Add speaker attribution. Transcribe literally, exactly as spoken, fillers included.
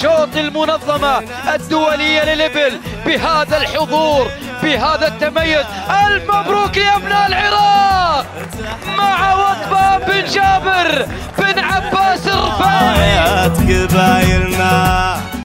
Speaker 1: الشوط المنظمة الدولية للإبل بهذا الحضور بهذا التميز. ألف مبروك لأبناء العراق مع وطبان بن جابر بن عباس الرفاعي.